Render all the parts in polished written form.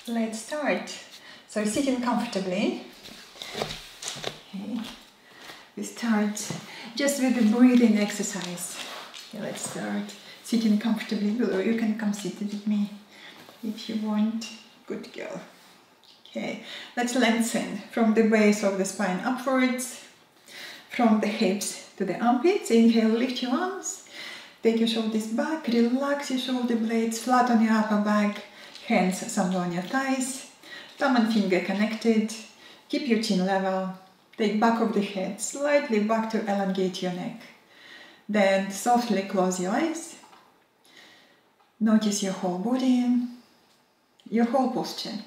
Let's start. So sitting comfortably. Okay. We start just with the breathing exercise. Okay, let's start sitting comfortably. Or you can come sit with me if you want. Good girl. Okay, let's lengthen from the base of the spine upwards, from the hips to the armpits. Inhale, lift your arms. Take your shoulders back, relax your shoulder blades, flat on your upper back, hands somewhere on your thighs, thumb and finger connected, keep your chin level, take back of the head, slightly back to elongate your neck. Then softly close your eyes, notice your whole body, your whole posture,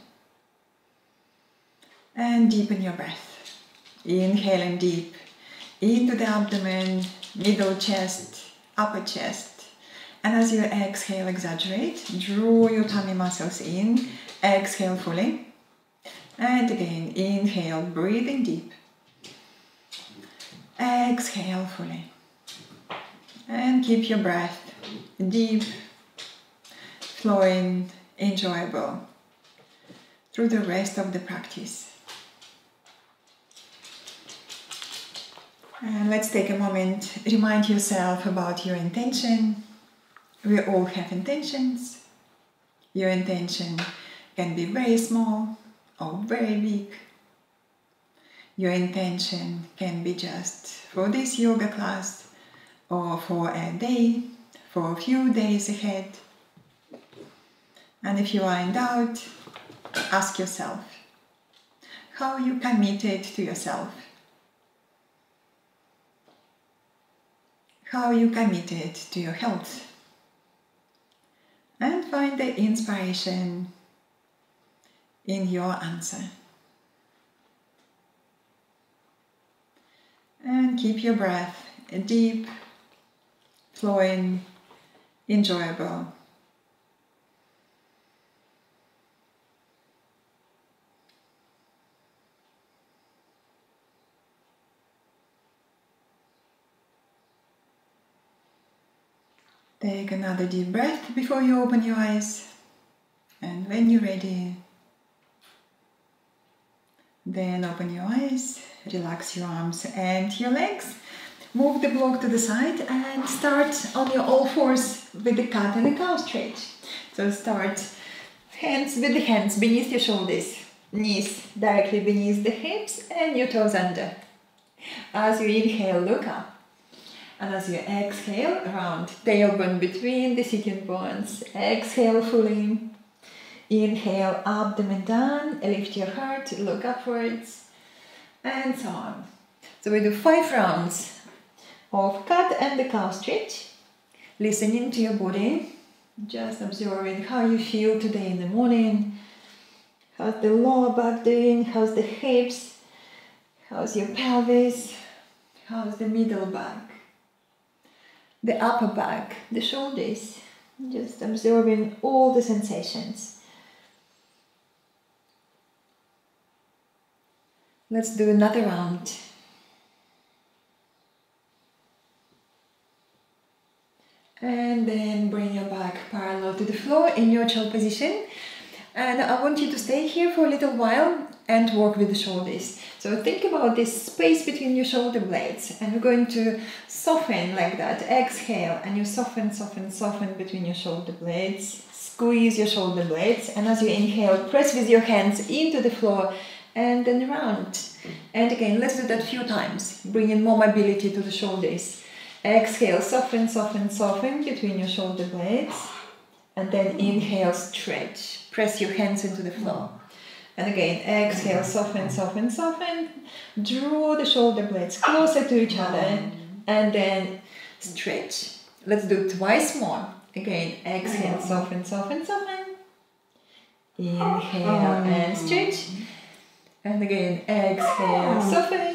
and deepen your breath. Inhaling deep into the abdomen, middle chest, upper chest, and as you exhale, exaggerate, draw your tummy muscles in, exhale fully, and again, inhale, breathing deep, exhale fully, and keep your breath deep, flowing, enjoyable through the rest of the practice. And let's take a moment, remind yourself about your intention. We all have intentions. Your intention can be very small or very big. Your intention can be just for this yoga class or for a day, for a few days ahead. And if you are in doubt, ask yourself, how are you committed to yourself? How are you committed to your health? And find the inspiration in your answer. And keep your breath deep, flowing, enjoyable. Take another deep breath before you open your eyes, and when you're ready, then open your eyes, relax your arms and your legs, move the block to the side and start on your all fours with the cat and the cow stretch. So start hands with the hands beneath your shoulders, knees directly beneath the hips and your toes under. As you inhale, look up. And as you exhale, round tailbone between the sitting bones. Exhale fully. Inhale, abdomen down, lift your heart, look upwards, and so on. So we do 5 rounds of cat and the cow stretch. Listening to your body, just observing how you feel today in the morning. How's the lower back doing? How's the hips? How's your pelvis? How's the middle back? The upper back, the shoulders, just absorbing all the sensations. Let's do another round. And then bring your back parallel to the floor in neutral position. And I want you to stay here for a little while and work with the shoulders. So think about this space between your shoulder blades, and we're going to soften like that. Exhale, and you soften, soften, soften between your shoulder blades. Squeeze your shoulder blades, and as you inhale, press with your hands into the floor and then round. And again, let's do that a few times, bringing more mobility to the shoulders. Exhale, soften, soften, soften between your shoulder blades. And then inhale, stretch. Press your hands into the floor. And again, exhale, soften, soften, soften. Draw the shoulder blades closer to each other. And then stretch. Let's do it twice more. Again, exhale, soften, soften, soften. Inhale and stretch. And again, exhale, soften.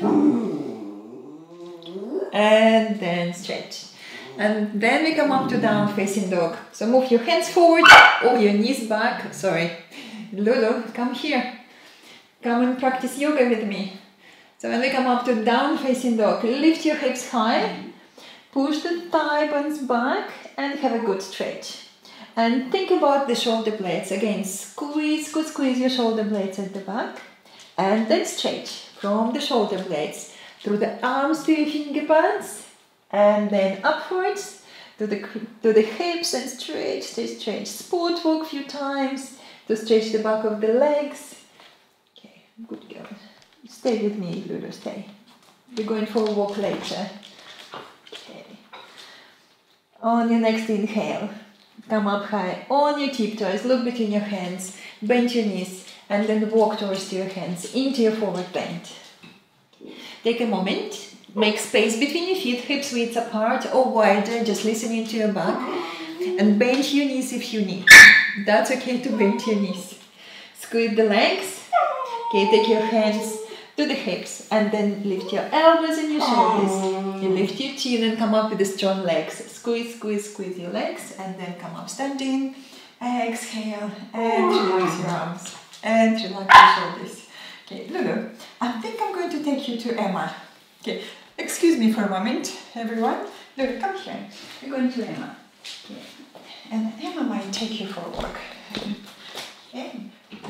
And then stretch. And then we come up to down facing dog. So move your hands forward or your knees back. Sorry. Lulu, come here. Come and practice yoga with me. So when we come up to down facing dog, lift your hips high. Push the thigh bones back and have a good stretch. And think about the shoulder blades. Again, squeeze your shoulder blades at the back. And then stretch from the shoulder blades through the arms to your finger pads. And then upwards to the hips and stretch. Sport walk a few times to stretch the back of the legs. Okay, good girl. Stay with me, Lulu, stay. We're going for a walk later. Okay. On your next inhale, come up high on your tiptoes, look between your hands, bend your knees, and then walk towards your hands into your forward bend. Take a moment, make space between your feet, hips width apart or wider, just listening to your back, and bend your knees if you need. That's okay to bend your knees. Squeeze the legs. Okay, take your hands to the hips and then lift your elbows and your shoulders. You lift your chin and come up with the strong legs. Squeeze your legs and then come up standing. Exhale and relax your arms and relax your shoulders. Okay, Lulu, I think I'm going to take you to Emma. Okay, excuse me for a moment, everyone. Lulu, come here. We're going to Emma. Okay. And Emma might take you for a walk. Okay.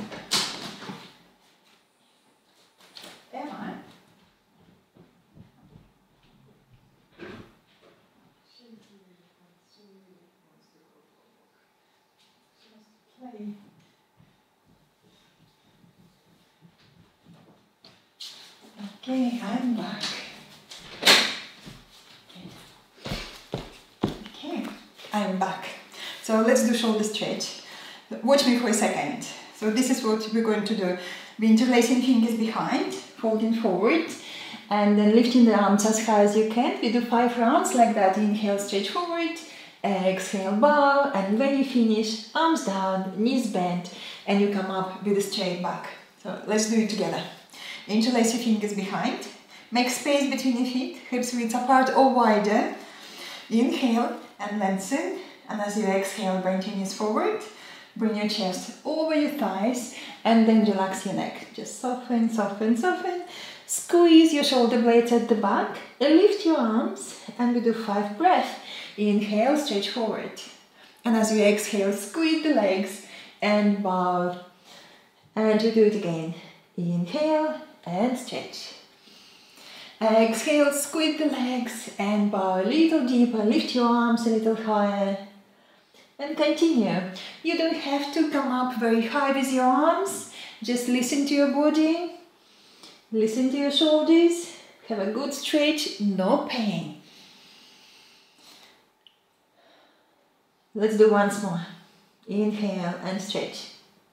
Emma. Play. Okay, I'm back. Okay, I'm back. So let's do shoulder stretch. Watch me for a second. So this is what we're going to do. We're interlacing fingers behind, folding forward, and then lifting the arms as high as you can. We do 5 rounds like that. Inhale, stretch forward. Exhale, bow, and when you finish, arms down, knees bent, and you come up with a straight back. So let's do it together. Interlace your fingers behind. Make space between your feet, hips width apart or wider. Inhale and lengthen, and as you exhale, bring your knees forward. Bring your chest over your thighs, and then relax your neck. Just soften. Squeeze your shoulder blades at the back, lift your arms, and we do 5 breaths. Inhale, stretch forward. And as you exhale, squeeze the legs and bow. And you do it again. Inhale and stretch. Exhale, squeeze the legs and bow a little deeper. Lift your arms a little higher. And continue. You don't have to come up very high with your arms. Just listen to your body. Listen to your shoulders. Have a good stretch, no pain. Let's do once more. Inhale and stretch.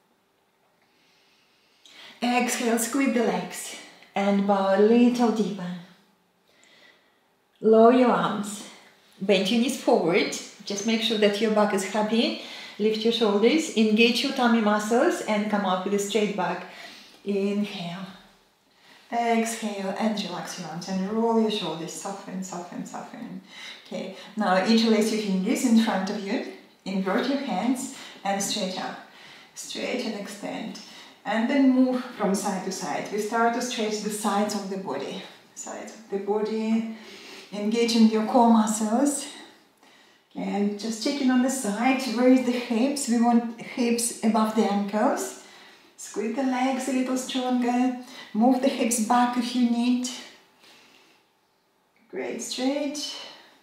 Exhale, squeeze the legs and bow a little deeper. Lower your arms. Bend your knees forward. Just make sure that your back is happy. Lift your shoulders, engage your tummy muscles and come up with a straight back. Inhale. Exhale and relax your arms and roll your shoulders. Soften. Okay, now interlace your fingers in front of you. Invert your hands and stretch up. Stretch and extend. And then move from side to side. We start to stretch the sides of the body. Sides of the body. Engaging your core muscles. And just checking on the side, raise the hips. We want hips above the ankles. Squeeze the legs a little stronger. Move the hips back if you need. Great stretch.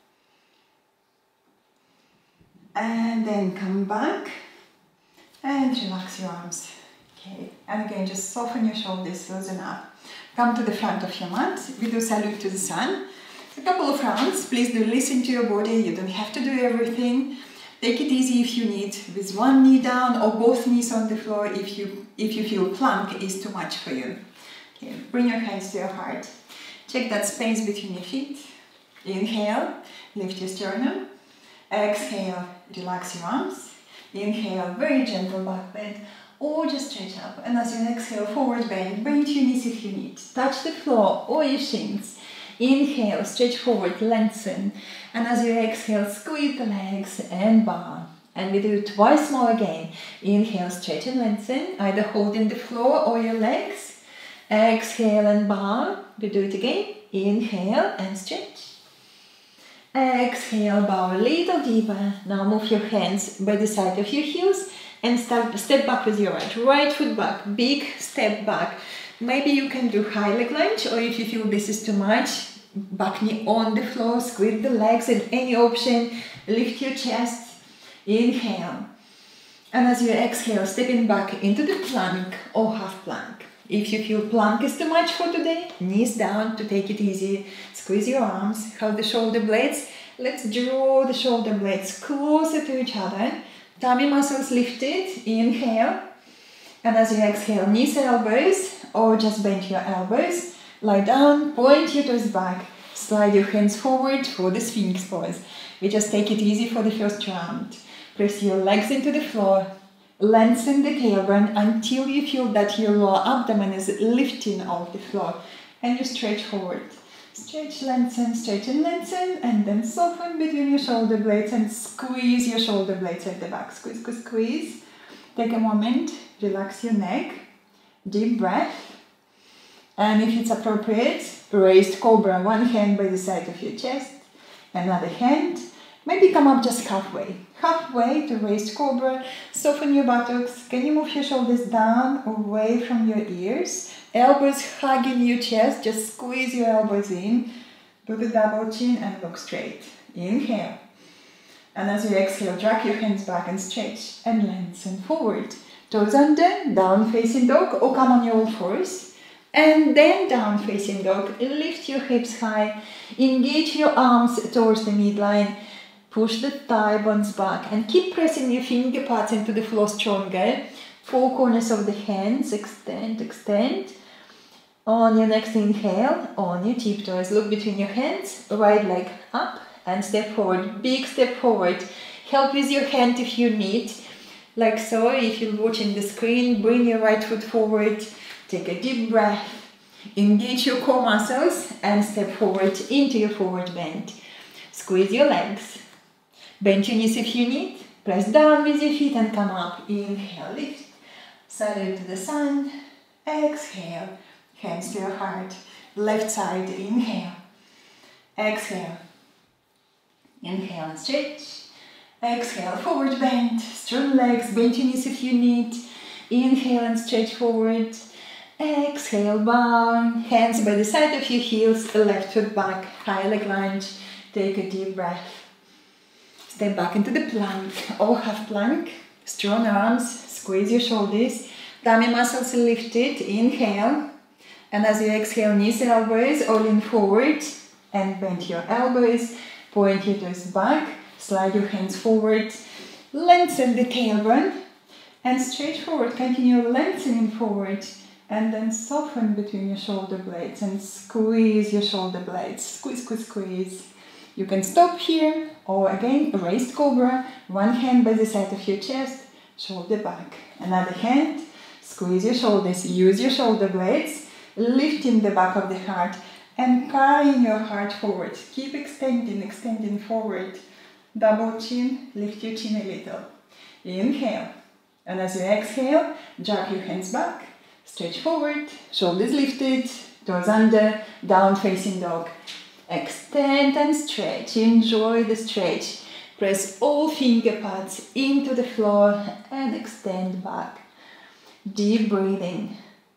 And then come back and relax your arms. Okay, and again, just soften your shoulders, loosen up. Come to the front of your mat. We do salute to the sun. A couple of rounds. Please do listen to your body. You don't have to do everything. Take it easy if you need, with one knee down or both knees on the floor if you feel plank is too much for you. Okay, bring your hands to your heart. Check that space between your feet. Inhale, lift your sternum. Exhale, relax your arms. Inhale, very gentle back bend, or just stretch up. And as you exhale, forward bend, bend your knees if you need. Touch the floor or your shins. Inhale, stretch forward, lengthen. And as you exhale, squeeze the legs and bow. And we do it twice more again. Inhale, stretch and lengthen, either holding the floor or your legs. Exhale and bow. We do it again. Inhale and stretch. Exhale, bow a little deeper. Now move your hands by the side of your heels and step back with your right foot back, big step back. Maybe you can do high leg lunge, or if you feel this is too much, back knee on the floor, squeeze the legs in any option, lift your chest, inhale. And as you exhale, stepping back into the plank or half plank. If you feel plank is too much for today, knees down to take it easy. Squeeze your arms, hold the shoulder blades. Let's draw the shoulder blades closer to each other. Tummy muscles lifted, inhale. And as you exhale, knees, elbows, or just bend your elbows. Lie down, point your toes back. Slide your hands forward for the Sphinx pose. We just take it easy for the first round. Press your legs into the floor. Lengthen the tailbone until you feel that your lower abdomen is lifting off the floor. And you stretch forward. Stretch, lengthen, and then soften between your shoulder blades and squeeze your shoulder blades at the back. Squeeze, squeeze, squeeze. Take a moment, relax your neck. Deep breath. And if it's appropriate, raised cobra, one hand by the side of your chest, another hand. Maybe come up just halfway. Halfway to raised cobra. Soften your buttocks. Can you move your shoulders down, away from your ears? Elbows hugging your chest. Just squeeze your elbows in. Do the double chin and look straight. Inhale. And as you exhale, drag your hands back and stretch and lengthen forward. Toes under, down facing dog, or come on your all fours. And then down facing dog. Lift your hips high. Engage your arms towards the midline. Push the thigh bones back and keep pressing your finger pads into the floor stronger. Four corners of the hands, extend, extend. On your next inhale, on your tiptoes, look between your hands, right leg up and step forward, big step forward. Help with your hand if you need, like so. If you're watching the screen, bring your right foot forward, take a deep breath, engage your core muscles and step forward into your forward bend. Squeeze your legs. Bend your knees if you need. Press down with your feet and come up. Inhale, lift. Salute to the sun. Exhale. Hands to your heart. Left side, inhale. Exhale. Inhale and stretch. Exhale, forward bend. Strong legs. Bend your knees if you need. Inhale and stretch forward. Exhale, bow. Hands by the side of your heels. Left foot back. High leg lunge. Take a deep breath. Step back into the plank or half plank. Strong arms, squeeze your shoulders. Tummy muscles lifted, inhale. And as you exhale, knees and elbows all in forward. And bend your elbows, point your toes back. Slide your hands forward. Lengthen the tailbone. And stretch forward, continue lengthening forward. And then soften between your shoulder blades and squeeze your shoulder blades. Squeeze, squeeze, squeeze. You can stop here, or again, raised cobra, one hand by the side of your chest, shoulder back. Another hand, squeeze your shoulders, use your shoulder blades, lifting the back of the heart and carrying your heart forward. Keep extending, extending forward. Double chin, lift your chin a little. Inhale. And as you exhale, drag your hands back, stretch forward, shoulders lifted, toes under, down facing dog. Extend and stretch. Enjoy the stretch. Press all finger pads into the floor and extend back. Deep breathing.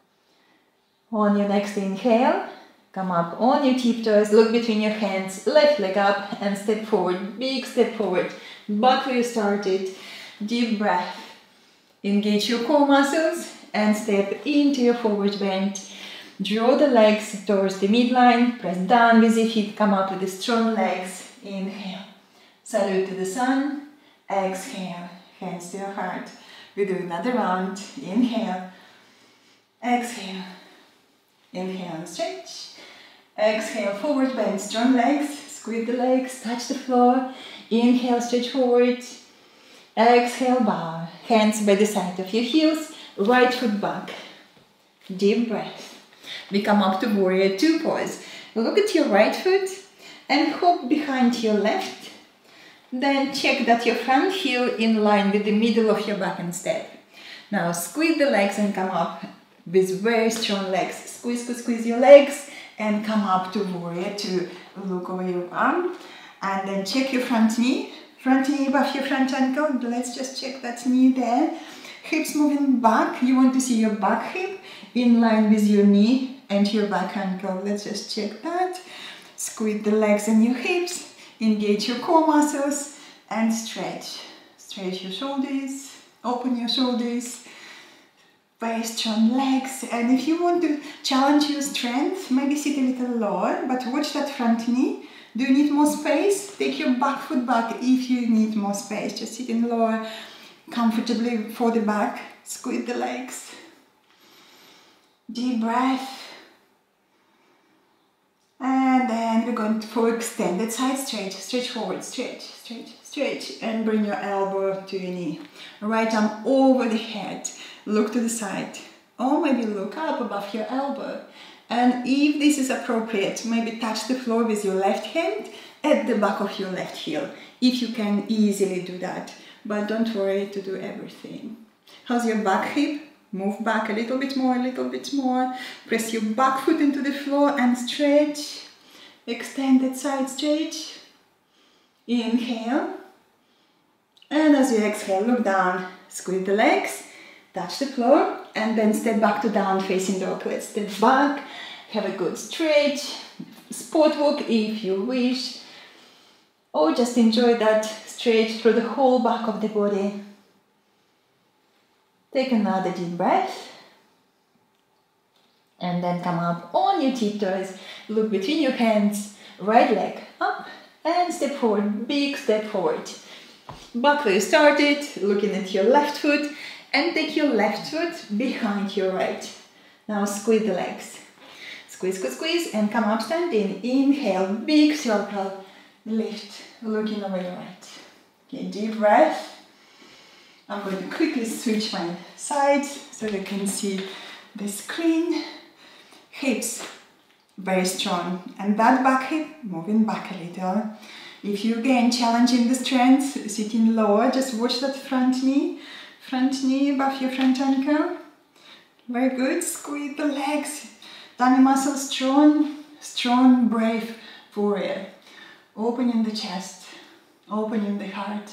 On your next inhale, come up on your tiptoes, look between your hands, left leg up and step forward. Big step forward. Back where you started. Deep breath. Engage your core muscles and step into your forward bend. Draw the legs towards the midline, press down with your feet, come up with the strong legs. Inhale. Salute to the sun. Exhale. Hands to your heart. We do another round. Inhale. Exhale. Inhale and stretch. Exhale, forward bend, strong legs. Squeeze the legs, touch the floor. Inhale, stretch forward. Exhale, bow. Hands by the side of your heels. Right foot back. Deep breath. We come up to warrior two pose. Look at your right foot and hop behind your left. Then check that your front heel in line with the middle of your back and step. Now squeeze the legs and come up with very strong legs. Squeeze, squeeze, squeeze your legs and come up to warrior two. Look over your arm. And then check your front knee above your front ankle. Let's just check that knee there. Hips moving back. You want to see your back hip in line with your knee and your back ankle. Let's just check that. Squeeze the legs and your hips. Engage your core muscles and stretch. Stretch your shoulders. Open your shoulders. Very strong legs. And if you want to challenge your strength, maybe sit a little lower, but watch that front knee. Do you need more space? Take your back foot back if you need more space. Just sitting lower, comfortably for the back. Squeeze the legs. Deep breath. And then we're going for extended side stretch. Stretch forward, stretch, stretch, stretch. And bring your elbow to your knee. Right arm over the head. Look to the side. Or maybe look up above your elbow. And if this is appropriate, maybe touch the floor with your left hand at the back of your left heel, if you can easily do that. But don't worry to do everything. How's your back hip? Move back a little bit more, a little bit more. Press your back foot into the floor and stretch. Extended side stretch. Inhale. And as you exhale, look down, squeeze the legs. Touch the floor and then step back to down facing dog. Let's step back, have a good stretch, sport walk if you wish, or just enjoy that stretch through the whole back of the body. Take another deep breath and then come up on your tiptoes. Look between your hands, right leg up and step forward, big step forward. Back where you started, looking at your left foot. And take your left foot behind your right. Now squeeze the legs. Squeeze, squeeze, squeeze, and come up standing. Inhale, big circle, lift, looking over your right. Okay, deep breath. I'm going to quickly switch my sides so you can see the screen. Hips, very strong. And that back hip, moving back a little. If you again challenging the strength, sitting lower, just watch that front knee. Front knee above your front ankle. Very good. Squeeze the legs. Tummy muscles strong. Strong, brave warrior. Opening the chest. Opening the heart.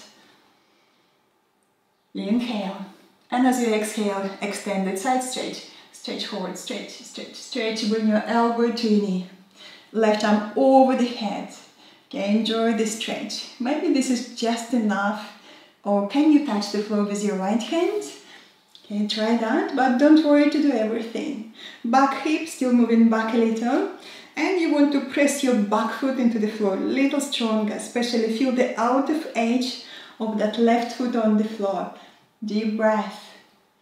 Inhale. And as you exhale, extended side stretch. Stretch forward, stretch, stretch, stretch. Bring your elbow to your knee. Left arm over the head. Okay, enjoy the stretch. Maybe this is just enough. Or can you touch the floor with your right hand? Okay, try that, but don't worry to do everything. Back hip still moving back a little. And you want to press your back foot into the floor a little stronger, especially feel the outer edge of that left foot on the floor. Deep breath.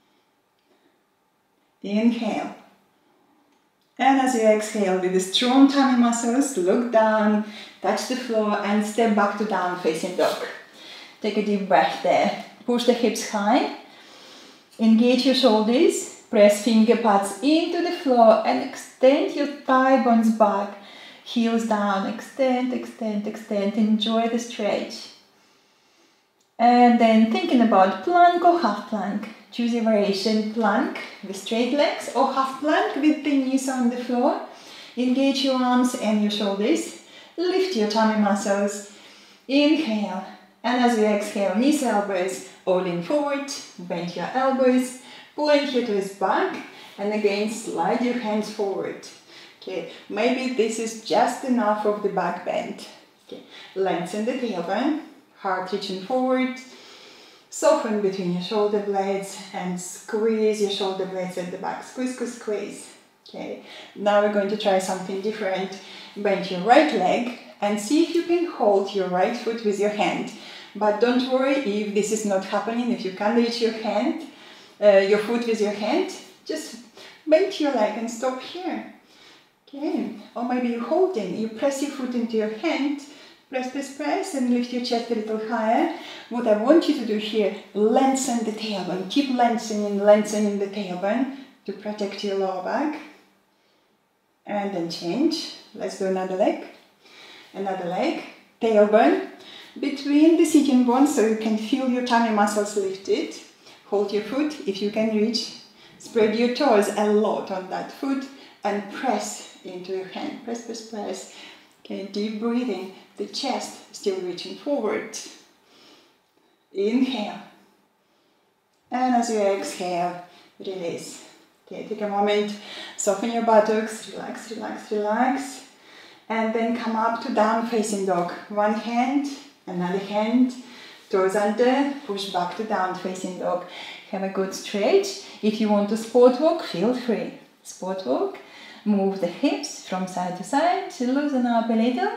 Inhale. And as you exhale, with the strong tummy muscles, look down, touch the floor and step back to down facing dog. Take a deep breath there. Push the hips high. Engage your shoulders. Press finger pads into the floor and extend your thigh bones back. Heels down. Extend, extend, extend. Enjoy the stretch. And then thinking about plank or half plank. Choose a variation. Plank with straight legs or half plank with the knees on the floor. Engage your arms and your shoulders. Lift your tummy muscles. Inhale. And as we exhale, knees, elbows, all in forward, bend your elbows, point your toes back, and again slide your hands forward. Okay, maybe this is just enough of the back bend. Okay, lengthen the tailbone, heart reaching forward, soften between your shoulder blades, and squeeze your shoulder blades at the back. Squeeze, squeeze, squeeze. Okay, now we're going to try something different. Bend your right leg and see if you can hold your right foot with your hand. But don't worry if this is not happening, if you can't reach your hand, your foot with your hand, just bend your leg and stop here. Okay, or maybe you're holding, you press your foot into your hand, press, press, press, and lift your chest a little higher. What I want you to do here, lengthen the tailbone, keep lengthening the tailbone to protect your lower back. And then change. Let's do another leg. Another leg, tailbone between the sitting bones so you can feel your tummy muscles lifted. Hold your foot if you can reach. Spread your toes a lot on that foot and press into your hand. Press, press, press. Okay, deep breathing, the chest still reaching forward. Inhale. And as you exhale, release. Okay, take a moment, soften your buttocks, relax, relax, relax. And then come up to down facing dog. One hand, another hand, toes under, push back to down facing dog. Have a good stretch. If you want to sport walk, feel free. Sport walk, move the hips from side to side, loosen up a little.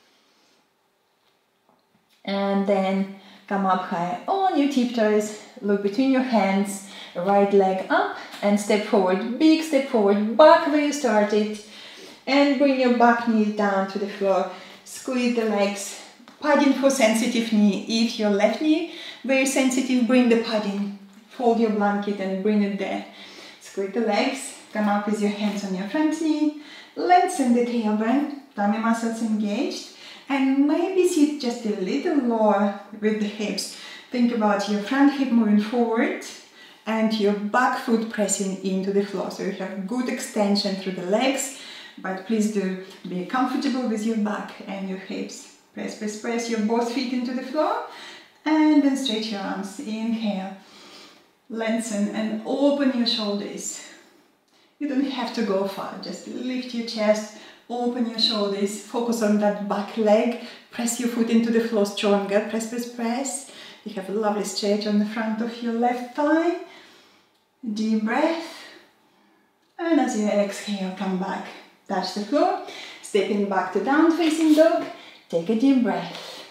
And then come up high on your tiptoes, look between your hands, right leg up and step forward, big step forward, back where you started. And bring your back knee down to the floor, squeeze the legs, padding for sensitive knee. If your left knee very sensitive, bring the padding, fold your blanket and bring it there. Squeeze the legs, come up with your hands on your front knee, lengthen the tailbone, tummy muscles engaged, and maybe sit just a little lower with the hips. Think about your front hip moving forward and your back foot pressing into the floor. So you have good extension through the legs, but please do be comfortable with your back and your hips. Press, press, press your both feet into the floor and then stretch your arms. Inhale, lengthen and open your shoulders. You don't have to go far, just lift your chest, open your shoulders, focus on that back leg, press your foot into the floor stronger, press, press, press. You have a lovely stretch on the front of your left thigh. Deep breath. And as you exhale, come back. Touch the floor, stepping back to down facing dog, take a deep breath.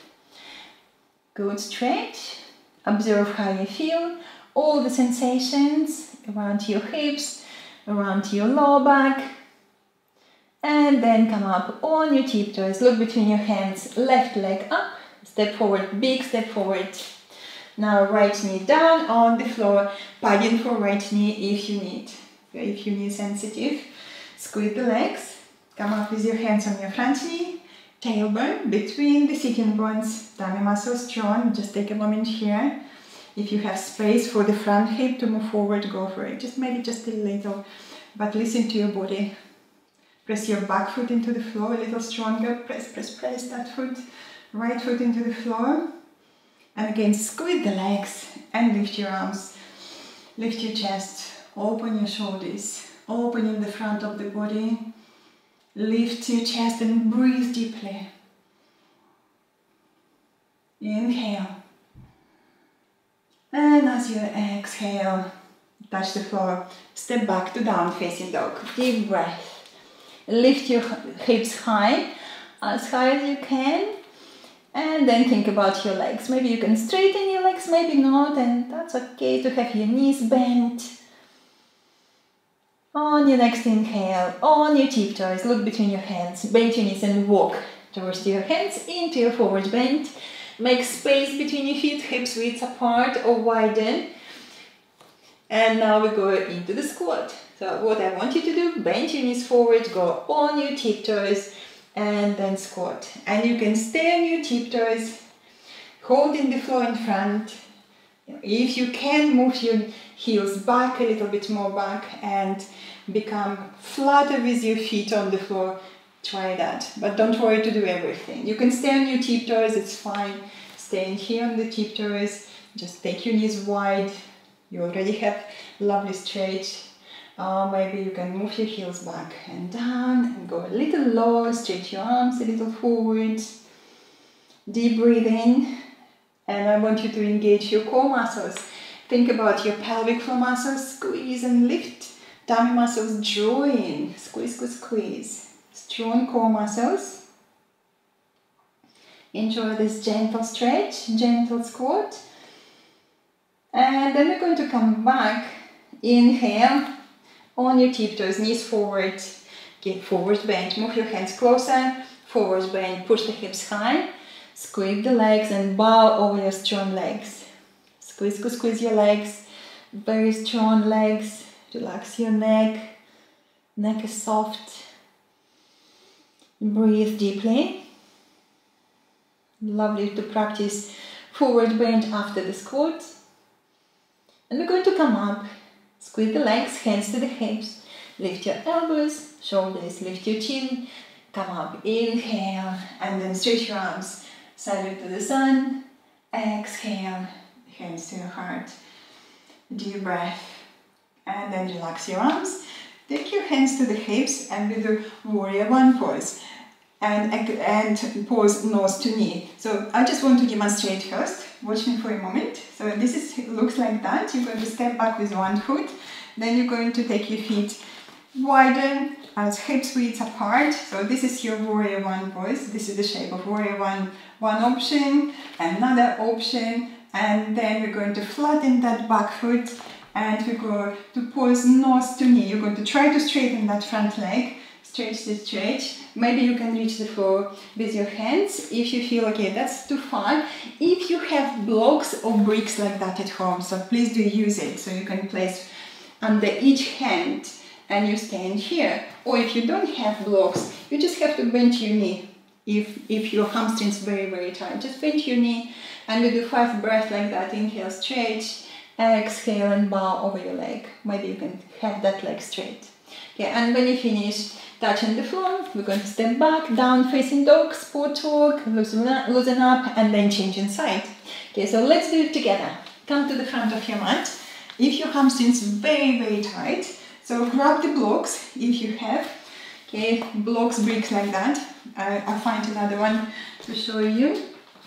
Good stretch, observe how you feel, all the sensations around your hips, around your lower back. And then come up on your tiptoes, look between your hands, left leg up, step forward, big step forward. Now right knee down on the floor, padding for right knee if you need. If you need sensitive. Squeeze the legs, come up with your hands on your front knee, tailbone between the sitting bones, tummy muscles strong. Just take a moment here. If you have space for the front hip to move forward, go for it. Just maybe just a little, but listen to your body. Press your back foot into the floor a little stronger. Press, press, press that foot, right foot into the floor. And again, squeeze the legs and lift your arms. Lift your chest, open your shoulders. Opening the front of the body, lift your chest and breathe deeply. Inhale. And as you exhale, touch the floor, step back to down facing dog. Deep breath. Lift your hips high as you can. And then think about your legs. Maybe you can straighten your legs, maybe not, and that's okay to have your knees bent. On your next inhale, on your tiptoes, look between your hands, bend your knees and walk towards your hands into your forward bend. Make space between your feet, hips width apart or widen. And now we go into the squat. So what I want you to do, bend your knees forward, go on your tiptoes and then squat. And you can stay on your tiptoes, holding the floor in front. If you can, move your heels back, a little bit more back, and become flatter with your feet on the floor. Try that, but don't worry to do everything. You can stay on your tiptoes, it's fine. Staying here on the tiptoes, just take your knees wide. You already have lovely stretch. Maybe you can move your heels back and down and go a little lower, stretch your arms a little forward. Deep breathe in. And I want you to engage your core muscles. Think about your pelvic floor muscles, squeeze and lift. Tummy muscles draw in, squeeze, squeeze, squeeze. Strong core muscles. Enjoy this gentle stretch, gentle squat. And then we're going to come back. Inhale, on your tiptoes, knees forward. Get forward bend, move your hands closer. Forward bend, push the hips high. Squeeze the legs and bow over your strong legs. Squeeze, squeeze, squeeze your legs. Very strong legs. Relax your neck. Neck is soft. Breathe deeply. Lovely to practice forward bend after the squat. And we're going to come up. Squeeze the legs, hands to the hips. Lift your elbows, shoulders, lift your chin. come up, inhale, and then stretch your arms, salute to the sun, exhale, hands to your heart, deep breath, and then relax your arms, take your hands to the hips and with the warrior one pose, and pose nose to knee. So I just want to demonstrate first, watch me for a moment. So this looks like that. You're going to step back with one foot, then you're going to take your feet wider as hips width apart. So this is your warrior one pose. This is the shape of warrior one option, another option, and then we're going to flatten that back foot and we're going to pose nose to knee. You're going to try to straighten that front leg, stretch the stretch. Maybe you can reach the floor with your hands if you feel okay, that's too far. If you have blocks or bricks like that at home, so please do use it. So you can place under each hand and you stand here. Or if you don't have blocks, you just have to bend your knee. If your hamstring's very, very tight, just bend your knee and we do 5 breaths like that. Inhale, stretch, exhale and bow over your leg. Maybe you can have that leg straight. Okay, and when you finish touching the floor, we're going to step back, down facing dog, sport walk, loosen up and then change inside. Okay, so let's do it together. Come to the front of your mat. If your hamstring's very, very tight, so grab the blocks if you have. Okay, blocks, bricks like that. I'll find another one to show you.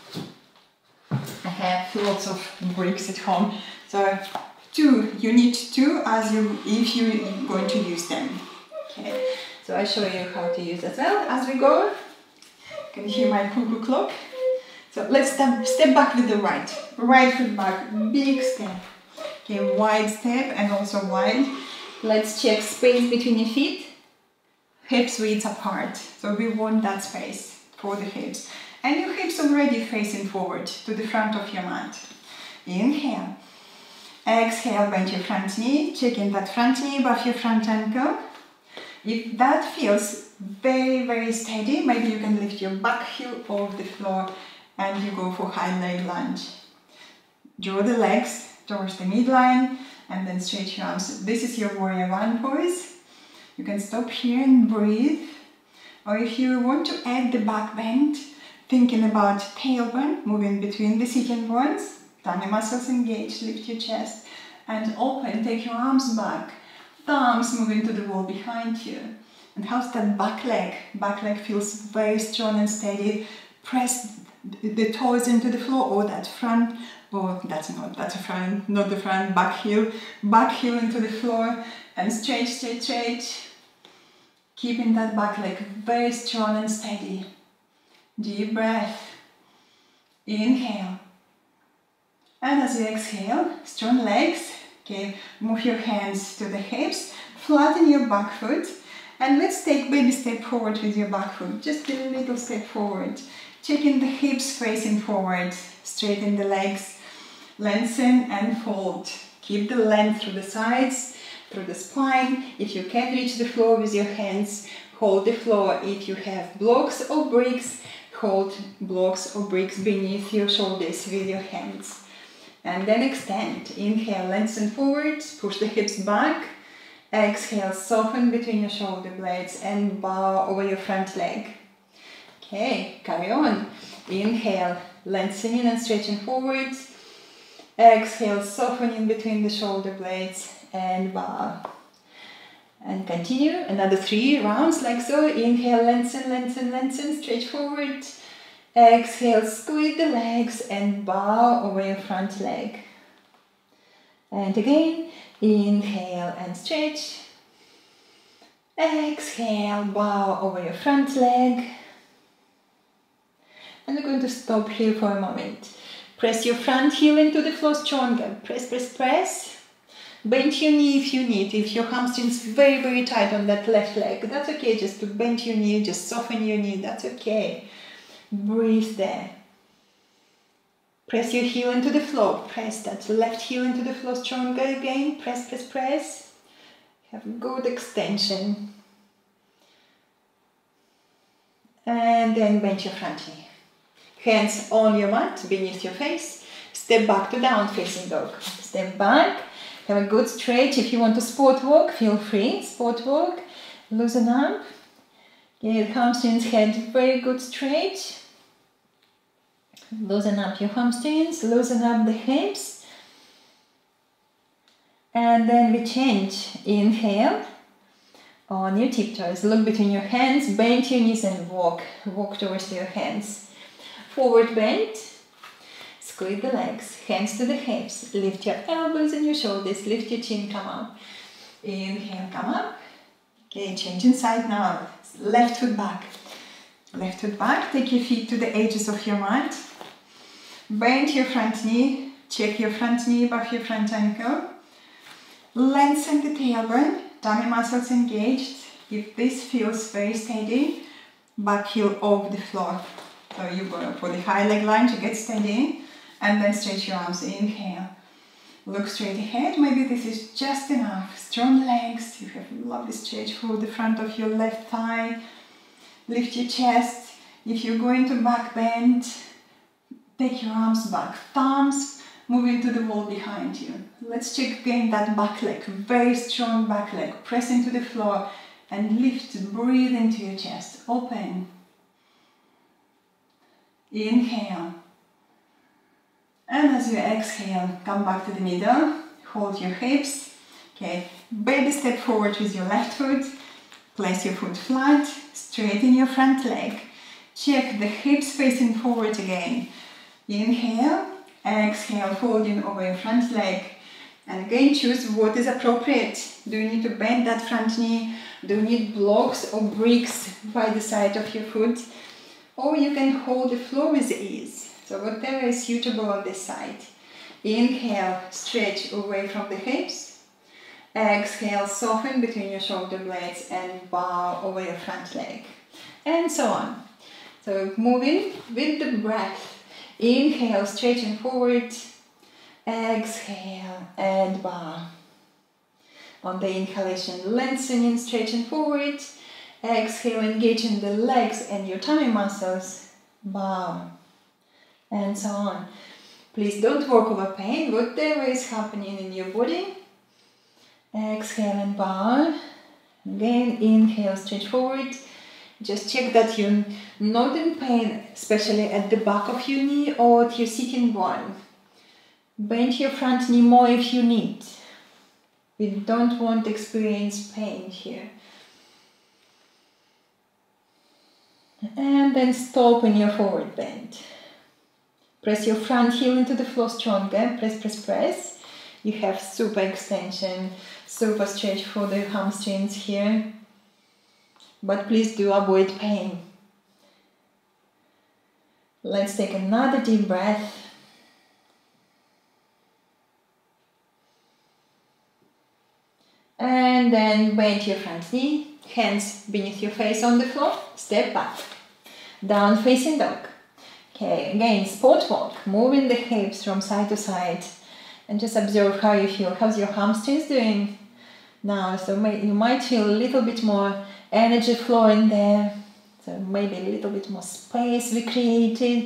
I have lots of bricks at home. So you need two if you're going to use them. Okay, so I'll show you how to use as well as we go. You can hear my cuckoo clock. So let's step back with the right foot back, big step. Okay, wide step and also wide. Let's check space between your feet. Hips width apart. So we want that space for the hips. And your hips already facing forward to the front of your mat. Inhale. Exhale, bend your front knee, checking that front knee above your front ankle. If that feels very, very steady, maybe you can lift your back heel off the floor and you go for high leg lunge. Draw the legs towards the midline and then stretch your arms. This is your warrior one pose. You can stop here and breathe. Or if you want to add the back bend, thinking about tailbone, moving between the sitting bones, tummy muscles engaged, lift your chest and open, take your arms back, thumbs moving to the wall behind you. And how's that back leg? Back leg feels very strong and steady. Press the toes into the floor or that front, or that's a front, not the front, back heel into the floor and stretch, stretch, stretch. Keeping that back leg very strong and steady. Deep breath. Inhale. And as you exhale, strong legs, okay, move your hands to the hips, flatten your back foot, and let's take baby step forward with your back foot, just a little step forward, checking the hips facing forward, straighten the legs, lengthen and fold, keep the length through the sides, through the spine. If you can't reach the floor with your hands, hold the floor. If you have blocks or bricks, hold blocks or bricks beneath your shoulders with your hands. And then extend. Inhale, lengthen forward, push the hips back. Exhale, soften between your shoulder blades and bow over your front leg. Okay, carry on. Inhale, lengthening and stretching forward. Exhale, softening between the shoulder blades and bow. And continue, another 3 rounds like so. Inhale, lengthen, lengthen, lengthen, stretch forward. Exhale, squeeze the legs and bow over your front leg. And again, inhale and stretch. Exhale, bow over your front leg. And we're going to stop here for a moment. Press your front heel into the floor stronger. Press, press, press. Bend your knee if you need. If your hamstring's very, very tight on that left leg, that's okay. Just to bend your knee, just soften your knee, that's okay. Breathe there. Press your heel into the floor. Press that left heel into the floor stronger again. Press, press, press. Have a good extension. And then bend your front knee. Hands on your mat, beneath your face. Step back to down facing dog. Step back. Have a good stretch. If you want to sport walk, feel free. Sport walk. Loosen up. Okay, the hamstrings head very good straight. Loosen up your hamstrings, loosen up the hips. And then we change. Inhale on your tiptoes. Look between your hands, bend your knees and walk. Walk towards your hands. Forward bend. Squeeze the legs, hands to the hips. Lift your elbows and your shoulders. Lift your chin, come up. Inhale, come up. Okay, changing side now. Left foot back. Left foot back. Take your feet to the edges of your mat. Bend your front knee. Check your front knee above your front ankle. Lengthen the tailbone. Tummy muscles engaged. If this feels very steady, back heel off the floor. So you go for the high leg line to get steady. And then stretch your arms. Inhale. Look straight ahead. Maybe this is just enough. Strong legs. You have a lovely stretch for the front of your left thigh. Lift your chest. If you're going to back bend, take your arms back. Thumbs moving to the wall behind you. Let's check again that back leg. Very strong back leg. Press into the floor and lift. Breathe into your chest. Open. Inhale. And as you exhale, come back to the middle, hold your hips. Okay, baby step forward with your left foot. Place your foot flat, straighten your front leg. Check the hips facing forward again. Inhale, exhale, folding over your front leg. And again, choose what is appropriate. Do you need to bend that front knee? Do you need blocks or bricks by the side of your foot? Or you can hold the floor with ease. So whatever is suitable on this side. Inhale, stretch away from the hips. Exhale, soften between your shoulder blades and bow over your front leg. And so on. So moving with the breath. Inhale, stretching forward. Exhale and bow. On the inhalation, lengthening, stretching forward. Exhale, engaging the legs and your tummy muscles. Bow. And so on. Please don't work over pain, whatever is happening in your body. Exhale and bow. Again, inhale, stretch forward. Just check that you're not in pain, especially at the back of your knee or at your sitting bone. Bend your front knee more if you need. We don't want to experience pain here. And then stop in your forward bend. Press your front heel into the floor stronger. Press, press, press. You have super extension, super stretch for the hamstrings here. But please do avoid pain. Let's take another deep breath. And then bend your front knee. Hands beneath your face on the floor. Step back. Down facing dog. Okay, again, spot walk, moving the hips from side to side and just observe how you feel. How's your hamstrings doing now? So you might feel a little bit more energy flowing there. So maybe a little bit more space we created.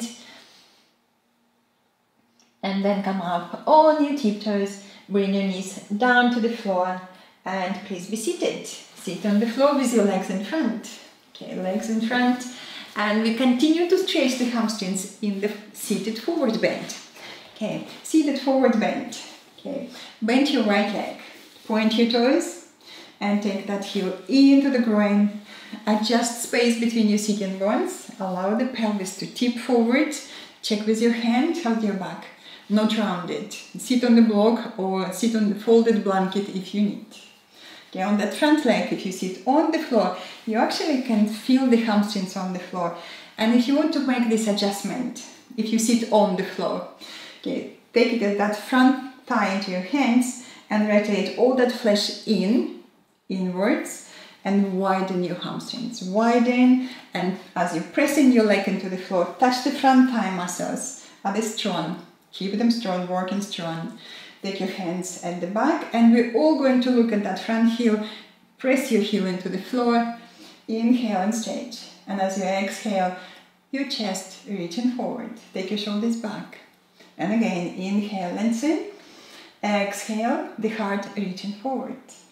And then come up on your tiptoes, bring your knees down to the floor and please be seated. Sit on the floor with your legs in front. Okay, legs in front. And we continue to stretch the hamstrings in the seated forward bend. Okay, seated forward bend. Okay, bend your right leg, point your toes, and take that heel into the groin. Adjust space between your sitting bones. Allow the pelvis to tip forward. Check with your hand, hold your back, not rounded. Sit on the block or sit on the folded blanket if you need. Okay, on that front leg, if you sit on the floor, you actually can feel the hamstrings on the floor. And if you want to make this adjustment, if you sit on the floor, okay, take that front thigh into your hands and rotate all that flesh inwards, and widen your hamstrings. Widen, and as you're pressing your leg into the floor, touch the front thigh muscles. Are they strong? Keep them strong, working strong. Take your hands at the back, and we're all going to look at that front heel. Press your heel into the floor. Inhale and stretch. And as you exhale, your chest reaching forward. Take your shoulders back. And again, inhale, lengthen. Exhale, the heart reaching forward.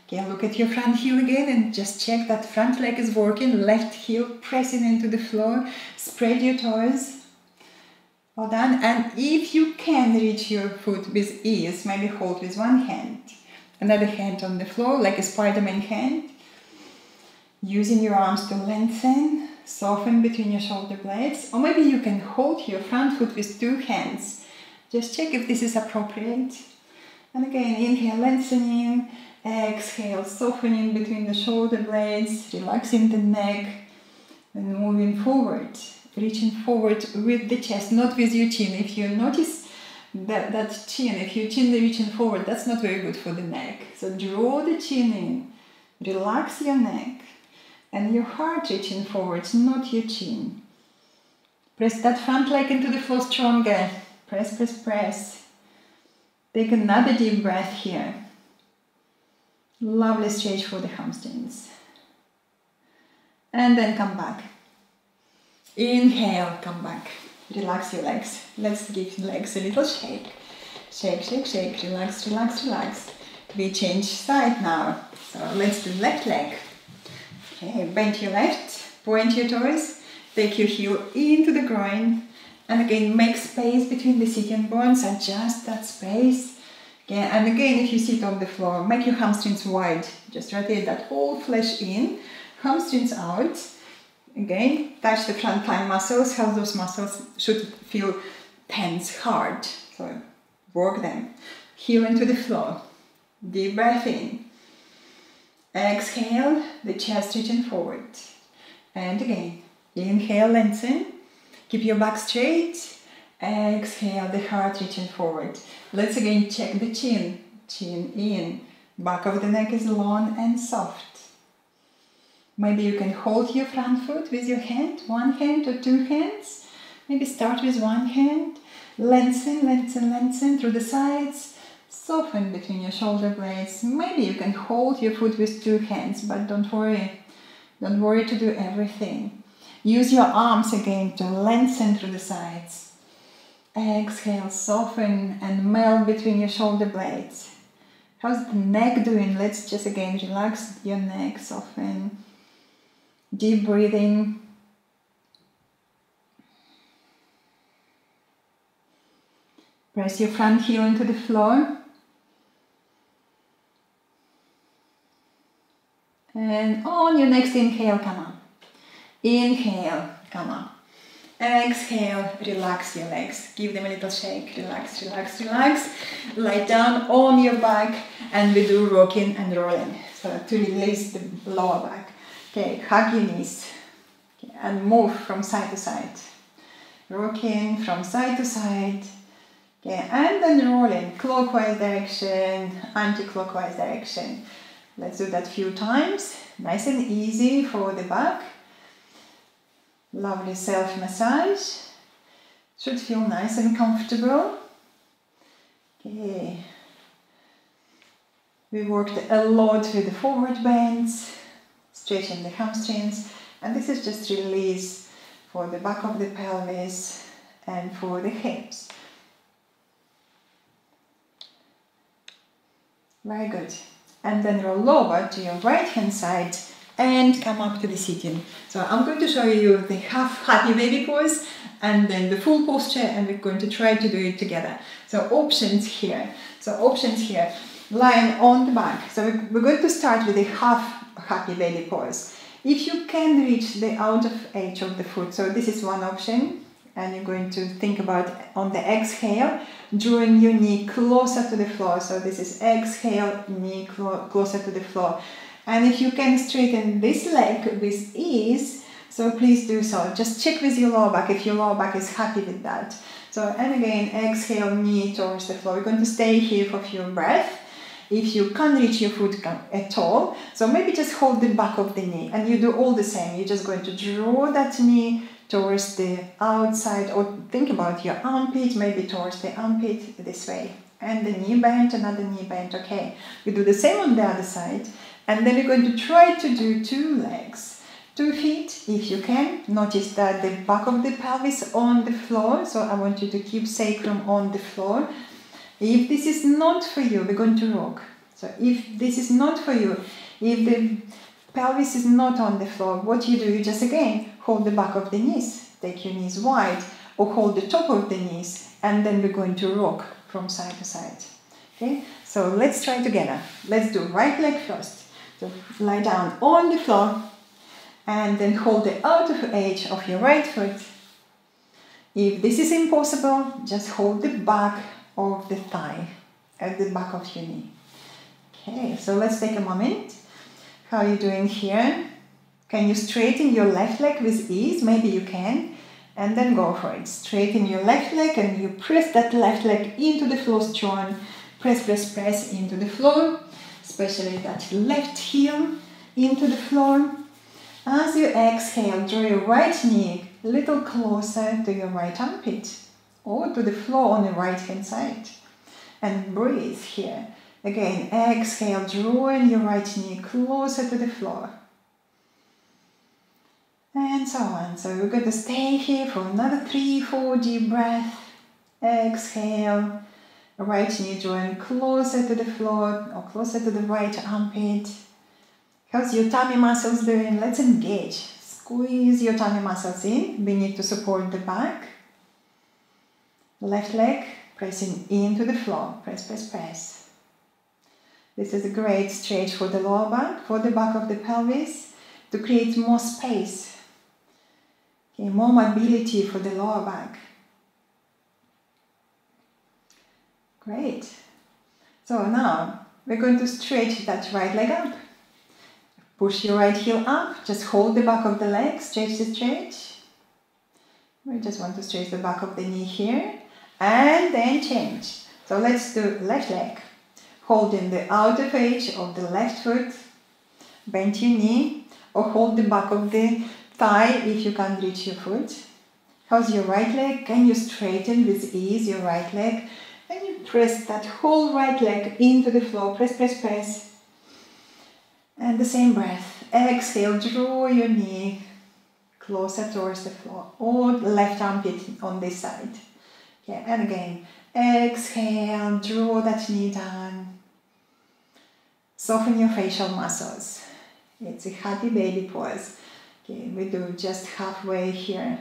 Okay, look at your front heel again and just check that front leg is working. Left heel pressing into the floor. Spread your toes. Well done. And if you can reach your foot with ease, maybe hold with one hand. Another hand on the floor, like a Spider-Man hand. Using your arms to lengthen, soften between your shoulder blades. Or maybe you can hold your front foot with two hands. Just check if this is appropriate. And again, inhale, lengthening. Exhale, softening between the shoulder blades, relaxing the neck, and moving forward. Reaching forward with the chest, not with your chin. If you notice that chin, if your chin is reaching forward, that's not very good for the neck. So draw the chin in, relax your neck, and your heart reaching forward, not your chin. Press that front leg into the floor stronger. Press, press, press. Take another deep breath here. Lovely stretch for the hamstrings. And then come back. Inhale, come back. Relax your legs. Let's give legs a little shake. Shake, shake, shake. Relax, relax, relax. We change side now. So let's do left leg. Okay, bend your left, point your toes, take your heel into the groin. And again, make space between the sitting bones. Adjust that space. Okay, and again, if you sit on the floor, make your hamstrings wide. Just rotate that whole flesh in, hamstrings out. Again, touch the front thigh muscles, how those muscles should feel tense, hard. So work them. Heel into the floor. Deep breath in. Exhale, the chest reaching forward. And again, inhale, lengthen. Keep your back straight. Exhale, the heart reaching forward. Let's again check the chin. Chin in. Back of the neck is long and soft. Maybe you can hold your front foot with your hand, one hand or two hands. Maybe start with one hand. Lengthen, lengthen, lengthen through the sides. Soften between your shoulder blades. Maybe you can hold your foot with two hands, but don't worry. Don't worry to do everything. Use your arms again to lengthen through the sides. Exhale, soften and melt between your shoulder blades. How's the neck doing? Let's just again relax your neck, soften. Deep breathing. Press your front heel into the floor. And on your next inhale, come on. Inhale, come on. Exhale, relax your legs. Give them a little shake. Relax, relax, relax. Lie down on your back and we do rocking and rolling. So to release the lower back. Okay, hug your knees. Okay, and move from side to side. Rocking from side to side. Okay, and then rolling. Clockwise direction, anti-clockwise direction. Let's do that a few times. Nice and easy for the back. Lovely self-massage. Should feel nice and comfortable. Okay. We worked a lot with the forward bends, stretching the hamstrings, and this is just release for the back of the pelvis and for the hips. Very good. And then roll over to your right hand side and come up to the sitting. So I'm going to show you the half happy baby pose and then the full posture, and we're going to try to do it together. So options here. Lying on the back. So we're going to start with the half happy baby pose. If you can reach the outer edge of the foot, so this is one option, and you're going to think about on the exhale, drawing your knee closer to the floor. So this is exhale, knee closer to the floor. And if you can straighten this leg with ease, so please do so. Just check with your lower back if your lower back is happy with that. So, and again, exhale, knee towards the floor. We're going to stay here for a few breaths. If you can't reach your foot at all, so maybe just hold the back of the knee and you do all the same. You're just going to draw that knee towards the outside, or think about your armpit, maybe towards the armpit this way. And the knee bend, another knee bend, okay. We do the same on the other side. And then we're going to try to do two legs. 2 feet, if you can. Notice that the back of the pelvis on the floor, so I want you to keep sacrum on the floor. If this is not for you, we're going to rock. So if this is not for you, if the pelvis is not on the floor, what you do, you just again hold the back of the knees, take your knees wide, or hold the top of the knees, and then we're going to rock from side to side. Okay, so let's try together. Let's do right leg first. So lie down on the floor, and then hold the outer edge of your right foot. If this is impossible, just hold the back of the thigh at the back of your knee. Okay, so let's take a moment. How are you doing here? Can you straighten your left leg with ease? Maybe you can. And then go for it. Straighten your left leg and you press that left leg into the floor strong. Press, press, press into the floor. Especially that left heel into the floor. As you exhale, draw your right knee a little closer to your right armpit or to the floor on the right hand side. And breathe here. Again, exhale, drawing your right knee closer to the floor. And so on. So we're going to stay here for another 3-4 deep breaths. Exhale. Right knee drawing closer to the floor or closer to the right armpit. How's your tummy muscles doing? Let's engage. Squeeze your tummy muscles in. We need to support the back. Left leg pressing into the floor. Press, press, press. This is a great stretch for the lower back, for the back of the pelvis, to create more space. Okay, more mobility for the lower back. Great. So now we're going to stretch that right leg up. Push your right heel up. Just hold the back of the leg. Stretch the stretch. We just want to stretch the back of the knee here. And then change. So let's do left leg. Holding the outer edge of the left foot. Bend your knee. Or hold the back of the thigh if you can't reach your foot. How's your right leg? Can you straighten with ease your right leg? And you press that whole right leg into the floor. Press, press, press. And the same breath. Exhale, draw your knee closer towards the floor. Or the left armpit on this side. Okay, and again. Exhale, draw that knee down. Soften your facial muscles. It's a happy baby pose. Okay, we do just halfway here.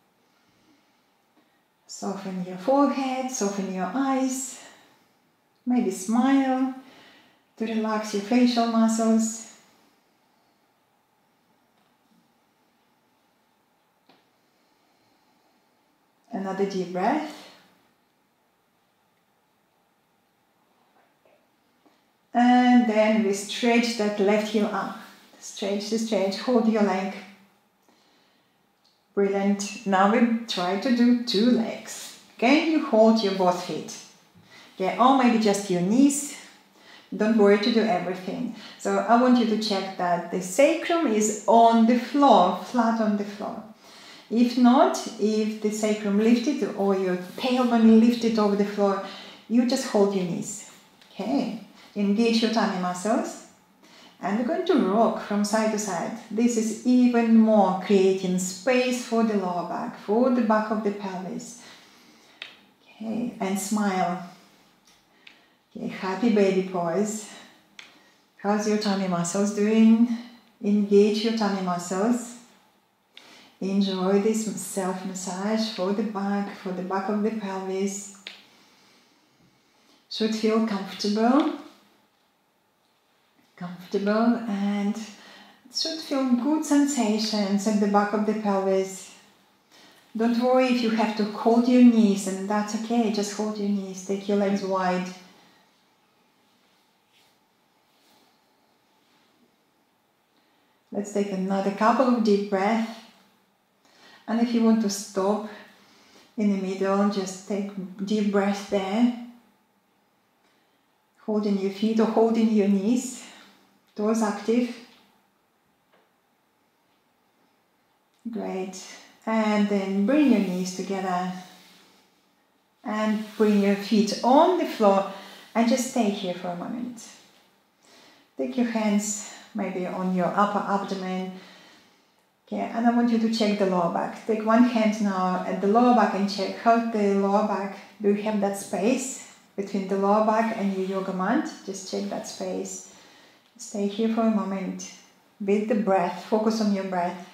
Soften your forehead, soften your eyes. Maybe smile to relax your facial muscles. Another deep breath. And then we stretch that left heel up. Stretch the stretch, hold your leg. Brilliant. Now we try to do 2 legs. Can you hold your both feet? Okay, or maybe just your knees. Don't worry to do everything. So I want you to check that the sacrum is on the floor, flat on the floor. If not, if the sacrum lifted or your tailbone lifted over the floor, you just hold your knees. Okay, engage your tummy muscles. And we're going to rock from side to side. This is even more creating space for the lower back, for the back of the pelvis. Okay, and smile. Okay, happy baby pose. How's your tummy muscles doing? Engage your tummy muscles. Enjoy this self-massage for the back of the pelvis. Should feel comfortable. And it should feel good sensations at the back of the pelvis. Don't worry if you have to hold your knees, and that's okay, just hold your knees, take your legs wide. Let's take another couple of deep breaths. And if you want to stop in the middle, just take deep breath there. Holding your feet or holding your knees. Toes active. Great. And then bring your knees together. And bring your feet on the floor. And just stay here for a moment. Take your hands maybe on your upper abdomen. Okay, and I want you to check the lower back. Take one hand now at the lower back and check how the lower back, do you have that space? between the lower back and your yoga mat. Just check that space. Stay here for a moment with the breath. Focus on your breath.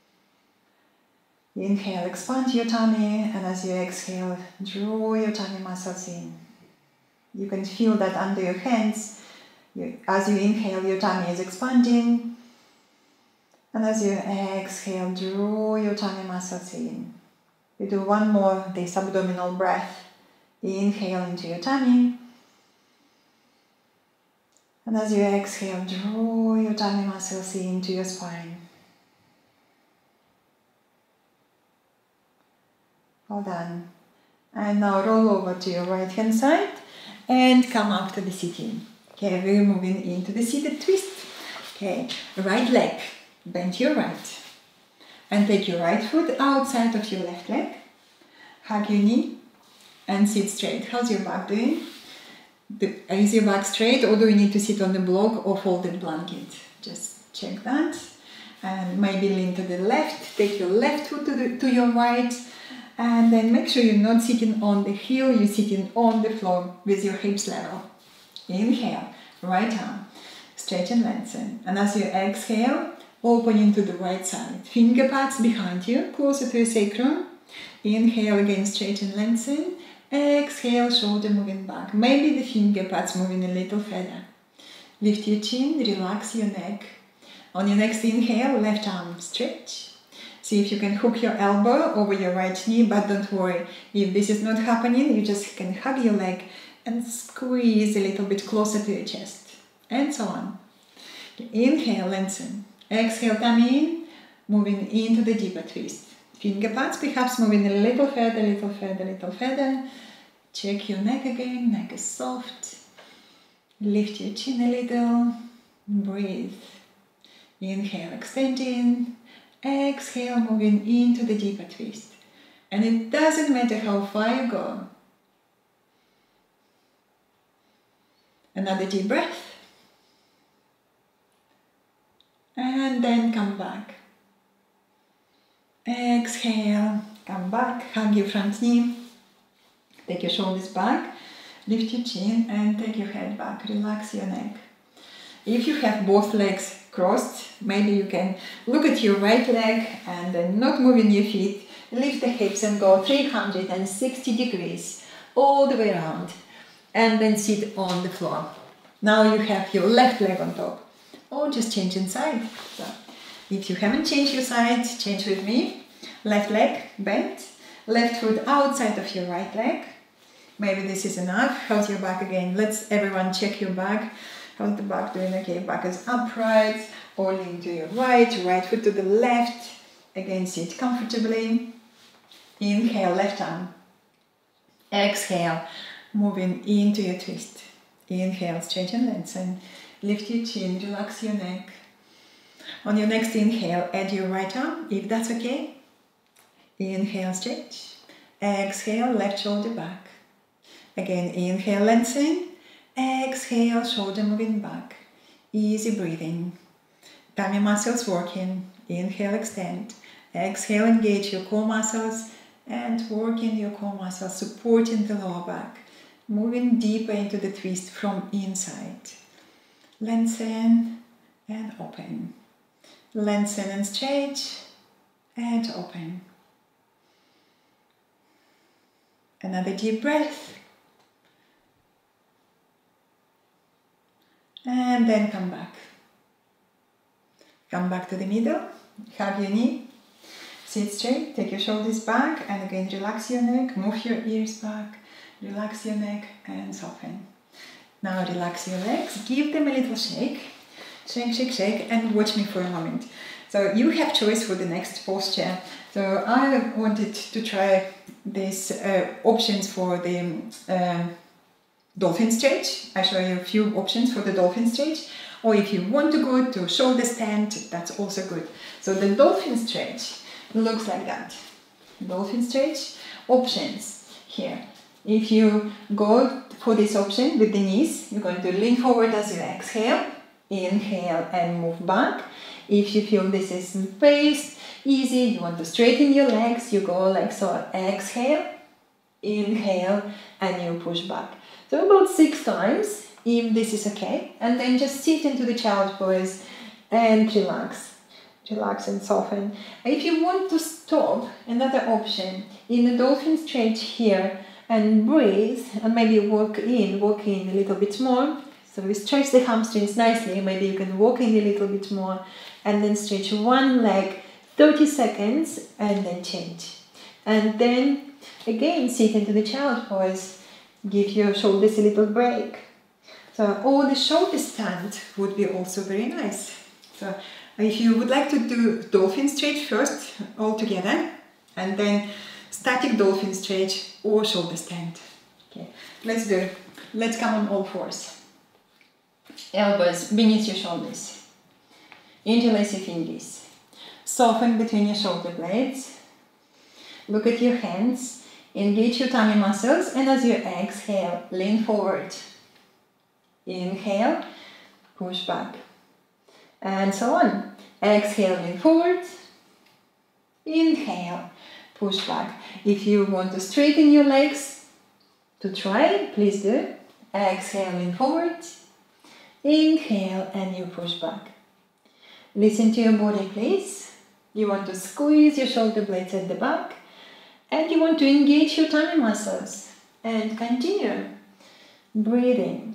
Inhale, expand your tummy, and as you exhale, draw your tummy muscles in. You can feel that under your hands. As you inhale, your tummy is expanding, and as you exhale, draw your tummy muscles in. We do one more, this abdominal breath. Inhale into your tummy, and as you exhale, draw your tummy muscles into your spine. Well done. And now roll over to your right hand side and come up to the sitting. Okay, we're moving into the seated twist. Okay, right leg, bend your right. And take your right foot outside of your left leg. Hug your knee and sit straight. How's your back doing? Is your back straight, or do you need to sit on the block or folded blanket? Just check that. And maybe lean to the left. Take your left foot to your right. And then make sure you're not sitting on the heel, you're sitting on the floor with your hips level. Inhale, right arm, stretch and lengthen. And as you exhale, open into the right side. Finger pads behind you, closer to your sacrum. Inhale again, stretch and lengthen. Exhale, shoulder moving back. Maybe the finger pads moving a little further. Lift your chin, relax your neck. On your next inhale, left arm stretch. See if you can hook your elbow over your right knee, but don't worry. If this is not happening, you just can hug your leg and squeeze a little bit closer to your chest. And so on. Inhale, lengthen. Exhale, tummy in, moving into the deeper twist. Finger pads perhaps moving a little further, little further, little further. Check your neck again, neck is soft. Lift your chin a little. Breathe. Inhale, extending. Exhale, moving into the deeper twist. And it doesn't matter how far you go. Another deep breath. And then come back. Exhale, come back, hug your front knee. Take your shoulders back, lift your chin and take your head back. Relax your neck. If you have both legs crossed, maybe you can look at your right leg and then not moving your feet, lift the hips and go 360 degrees all the way around and then sit on the floor. Now you have your left leg on top, or just change inside. So if you haven't changed your side, change with me. Left leg bent, left foot outside of your right leg. Maybe this is enough. How's your back again? Let's everyone check your back. How's the back doing? Okay, back is upright, or lean to your right foot to the left. Again, sit comfortably. Inhale, left arm. Exhale, moving into your twist. Inhale, stretch and lengthen. Lift your chin, relax your neck. On your next inhale, add your right arm, if that's okay. Inhale, stretch. Exhale, left shoulder back. Again, inhale, lengthen. Exhale, shoulder moving back. Easy breathing. Tummy muscles working. Inhale, extend. Exhale, engage your core muscles and working your core muscles, supporting the lower back. Moving deeper into the twist from inside. Lengthen and open. Lengthen and stretch and open. Another deep breath. And then come back. Come back to the middle. Hug your knee. Sit straight. Take your shoulders back. And again, relax your neck. Move your ears back. Relax your neck and soften. Now relax your legs. Give them a little shake. Shake, shake, shake. And watch me for a moment. So you have choice for the next posture. So I wanted to try these options for the dolphin stretch. I show you a few options for the dolphin stretch. Or if you want to go to shoulder stand, that's also good. So the dolphin stretch looks like that. Dolphin stretch options here. If you go for this option with the knees, you're going to lean forward as you exhale. Inhale and move back. If you feel this is pace, easy, you want to straighten your legs, you go like so. Exhale, inhale, and you push back. So about 6 times, if this is okay. And then just sit into the child pose and relax. Relax and soften. If you want to stop, another option, in the dolphin stretch here, and breathe, and maybe walk in a little bit more. So we stretch the hamstrings nicely, maybe you can walk in a little bit more, and then stretch one leg 30 seconds, and then change. And then, again, sit into the child pose, give your shoulders a little break. So, or the shoulder stand would be also very nice. So, if you would like to do dolphin stretch first, all together, and then static dolphin stretch or shoulder stand. Okay, let's do it. Let's come on all fours. Elbows beneath your shoulders. Interlace your fingers. Soften between your shoulder blades. Look at your hands. Engage your tummy muscles, and as you exhale, lean forward. Inhale, push back. And so on. Exhale, lean forward. Inhale, push back. If you want to straighten your legs, to try, please do. Exhale, lean forward. Inhale, and you push back. Listen to your body, please. You want to squeeze your shoulder blades at the back, and you want to engage your tummy muscles. And continue. Breathing.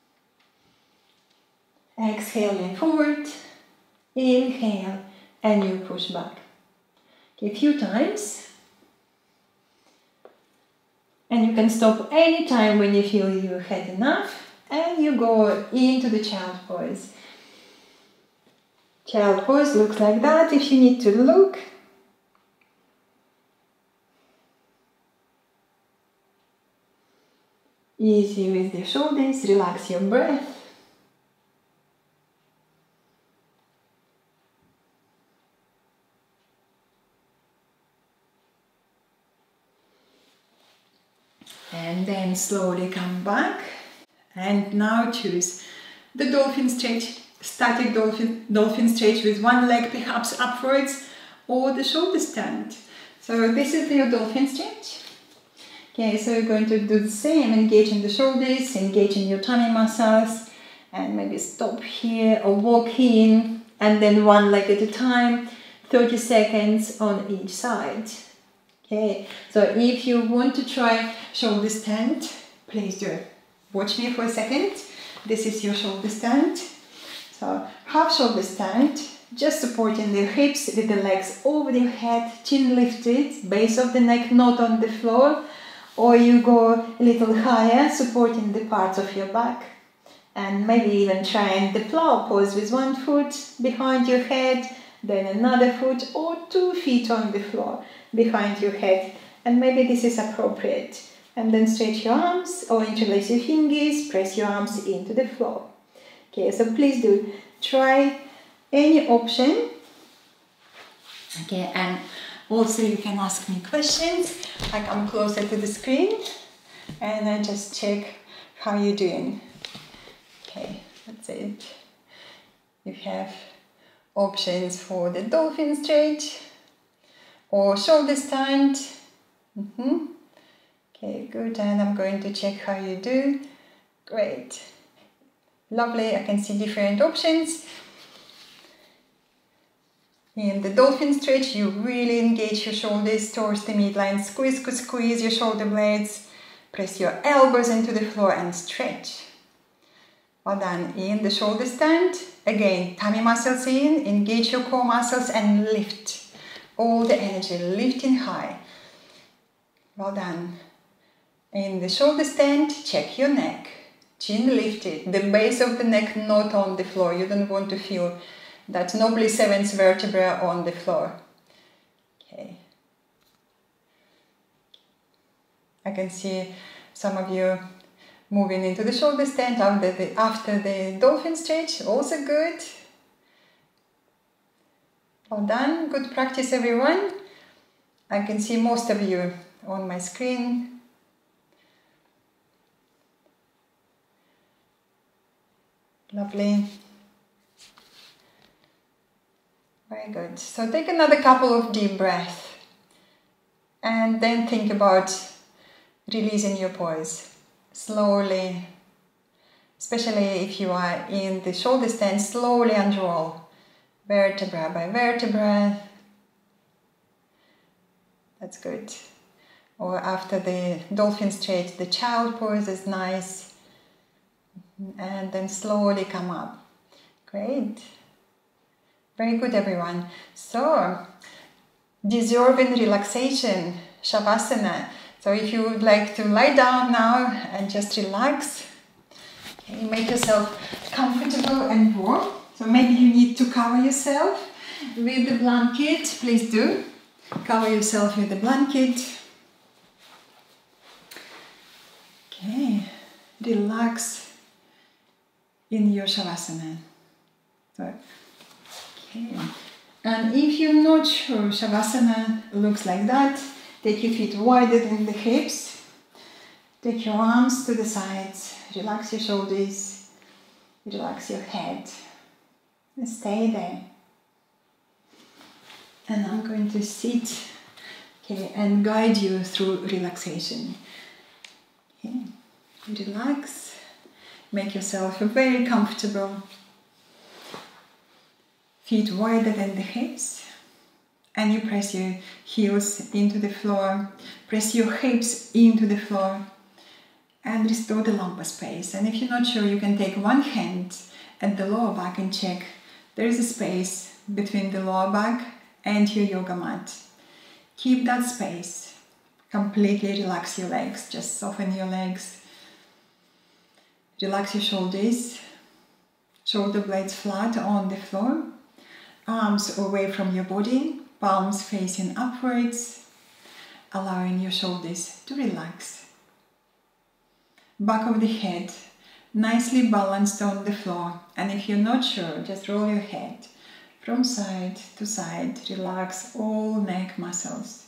Exhale, lean forward. Inhale, and you push back. Okay, a few times. And you can stop anytime when you feel you had enough, and you go into the child pose. Child pose looks like that if you need to look. Easy with the shoulders, relax your breath. And then slowly come back. And now choose the dolphin stretch, static dolphin stretch with one leg perhaps upwards, or the shoulder stand. So this is your dolphin stretch. Okay, so you're going to do the same, engaging the shoulders, engaging your tummy muscles, and maybe stop here or walk in, and then one leg at a time, 30 seconds on each side. Okay, so if you want to try shoulder stand, please do it. Watch me for a second. This is your shoulder stand. So half shoulder stand, just supporting the hips with the legs over your head, chin lifted, base of the neck not on the floor, or you go a little higher, supporting the parts of your back. And maybe even trying the plow pose with one foot behind your head, then another foot or 2 feet on the floor behind your head. And maybe this is appropriate. And then stretch your arms or interlace your fingers, press your arms into the floor. Okay, so please do try any option. Okay, and also you can ask me questions. I come closer to the screen and I just check how you're doing. Okay, that's it. You have options for the dolphin stretch or shoulder stand. Okay, good, and I'm going to check how you do. Great. Lovely, I can see different options. In the dolphin stretch, you really engage your shoulders towards the midline. Squeeze your shoulder blades. Press your elbows into the floor and stretch. Well done. In the shoulder stand, again, tummy muscles in, engage your core muscles and lift. All the energy, lifting high. Well done. In the shoulder stand, check your neck. Chin lifted, the base of the neck not on the floor. You don't want to feel that nobly seventh vertebra on the floor. Okay. I can see some of you moving into the shoulder stand after the dolphin stretch. Also good. Well done. Good practice, everyone. I can see most of you on my screen. Lovely. Very good. So take another couple of deep breaths and then think about releasing your pose. slowly, especially if you are in the shoulder stand, slowly unroll vertebra by vertebra. That's good. Or after the dolphin stretch, the child pose is nice. And then slowly come up. Great. Very good, everyone. So, deserving relaxation, Shavasana. So if you would like to lie down now and just relax, okay, make yourself comfortable and warm. So maybe you need to cover yourself with the blanket. Please do. Cover yourself with the blanket. Okay, relax in your Shavasana. So, okay. And if you're not sure, Shavasana looks like that. Take your feet wider than the hips. Take your arms to the sides. Relax your shoulders. Relax your head. And stay there. And I'm going to sit, okay, and guide you through relaxation. Okay. Relax. Make yourself very comfortable. Feet wider than the hips. And you press your heels into the floor. Press your hips into the floor. And restore the lumbar space. And if you're not sure, you can take one hand at the lower back and check. There is a space between the lower back and your yoga mat. Keep that space. Completely relax your legs. Just soften your legs. Relax your shoulders. Shoulder blades flat on the floor. Arms away from your body. Palms facing upwards. Allowing your shoulders to relax. Back of the head nicely balanced on the floor. And if you're not sure, just roll your head from side to side. Relax all neck muscles.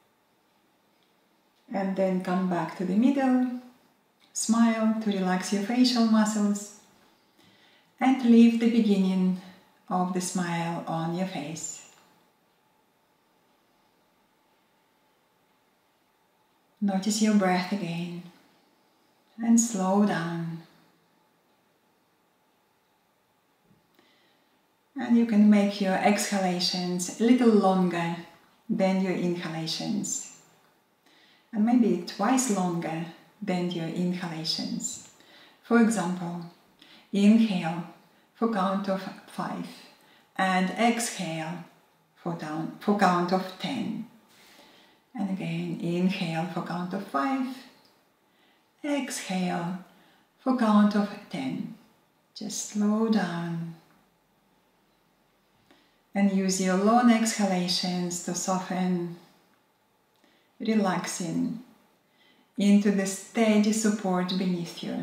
And then come back to the middle. Smile to relax your facial muscles. And leave the beginning of the smile on your face. Notice your breath again. And slow down. And you can make your exhalations a little longer than your inhalations. And maybe twice longer than your inhalations. For example, inhale for count of 5 and exhale for count of 10. And again, inhale for count of 5. Exhale for count of 10. Just slow down. And use your long exhalations to soften, relaxing into the steady support beneath you.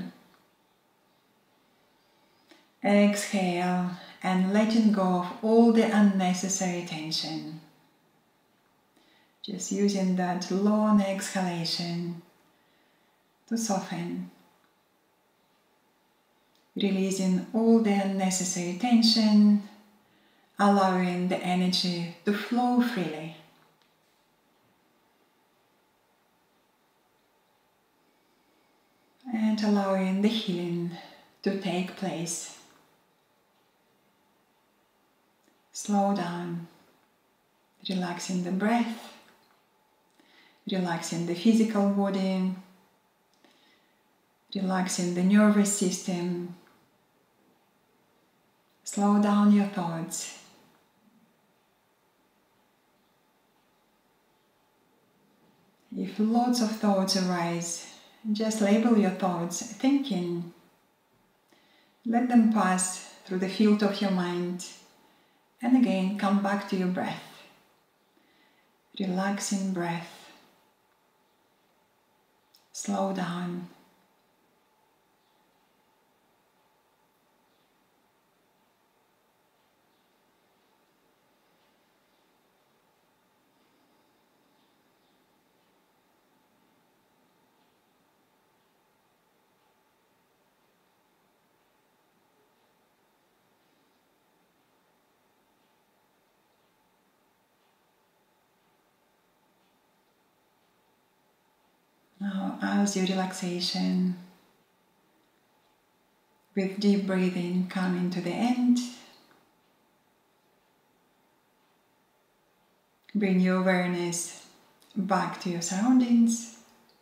Exhale and letting go of all the unnecessary tension. Just using that long exhalation to soften, releasing all the unnecessary tension, allowing the energy to flow freely. And allowing the healing to take place. Slow down, relaxing the breath, relaxing the physical body, relaxing the nervous system. Slow down your thoughts. If lots of thoughts arise, just label your thoughts thinking. Let them pass through the field of your mind. And again, come back to your breath. Relaxing breath. Slow down. Now, how's your relaxation? With deep breathing, coming to the end. Bring your awareness back to your surroundings.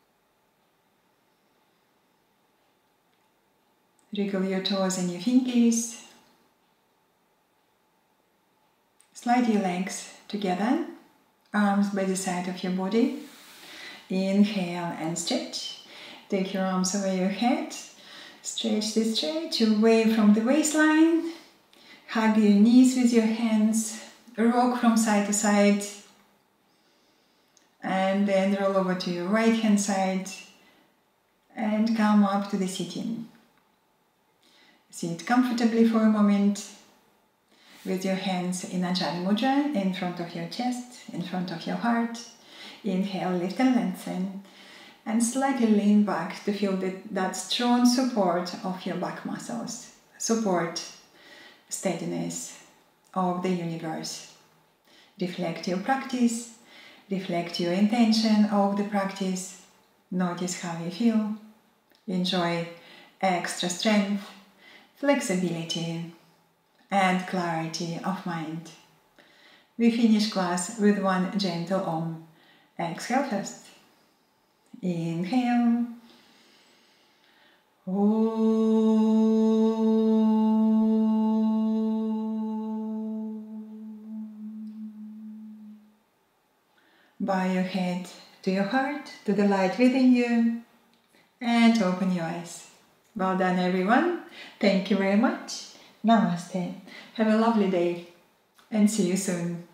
Wriggle your toes and your fingers. Slide your legs together, arms by the side of your body. Inhale and stretch. Take your arms over your head. Stretch the stretch away from the waistline. Hug your knees with your hands. Rock from side to side. And then roll over to your right hand side. And come up to the sitting. Sit comfortably for a moment. With your hands in Anjali Mudra, in front of your chest, in front of your heart. Inhale, lift and lengthen. And slightly lean back to feel that strong support of your back muscles. Support, steadiness of the universe. Reflect your practice. Reflect your intention of the practice. Notice how you feel. Enjoy extra strength, flexibility, and clarity of mind. We finish class with one gentle Om. Exhale first. Inhale. Bow your head to your heart, to the light within you, and open your eyes. Well done, everyone. Thank you very much. Namaste. Have a lovely day and see you soon.